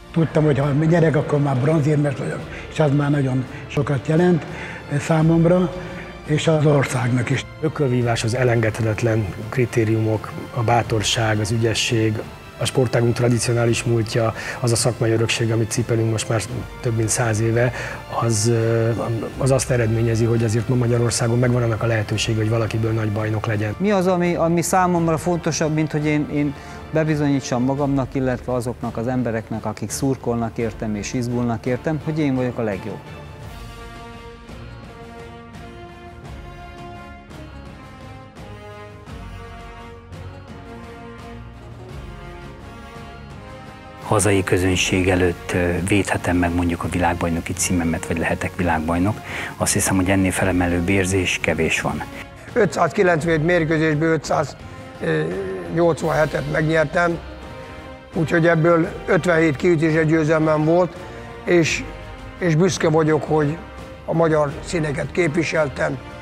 Tudtam, hogy ha nyerek, akkor már bronzérmes vagyok, és az már nagyon sokat jelent számomra, és az országnak is. Ökölvívás az elengedhetetlen kritériumok, a bátorság, az ügyesség, a sportágunk tradicionális múltja, az a szakmai örökség, amit cipelünk most már több mint 100 éve, az azt eredményezi, hogy azért ma Magyarországon megvan annak a lehetősége, hogy valakiből nagy bajnok legyen. Mi az, ami számomra fontosabb, mint hogy én bebizonyítsam magamnak, illetve azoknak az embereknek, akik szurkolnak értem és izgulnak értem, hogy én vagyok a legjobb. Hazai közönség előtt védhetem meg mondjuk a világbajnoki címemet, vagy lehetek világbajnok. Azt hiszem, hogy ennél felemelőbb érzés kevés van. 597 mérkőzésből 587-et megnyertem, úgyhogy ebből 57 kiütéses győzelmem volt, és büszke vagyok, hogy a magyar színeket képviseltem.